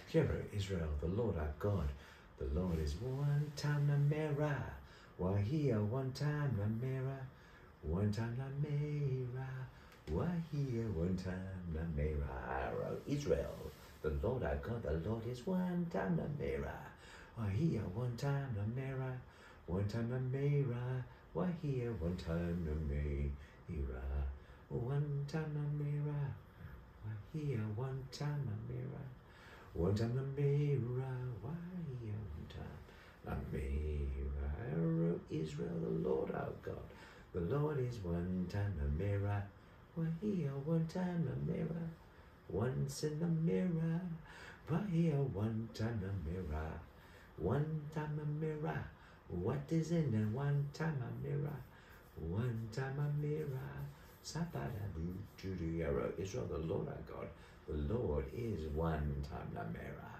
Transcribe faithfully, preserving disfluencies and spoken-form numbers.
Hear, O Israel, the Lord our God, the Lord is one time Namera. Wahia, one time Namera. One time Namera. Wahia, one time Namera. O Israel, the Lord our God, the Lord is one time Namera. Wahia, one time Namera. One time Namera. Wahia, one time Namera. One time Namera. Wahia, one time Namera. One time Namera. Wahia, one time Namera. Israel, the Lord our God, the Lord is one time Namera. Wahia, one time Namera. Once in the mirror. Wahia, one time Namera. One time Namera. What is in the one time Namera? One time Namera. Sapada do to the arrow. Israel, the Lord our God, the Lord is one time Namera.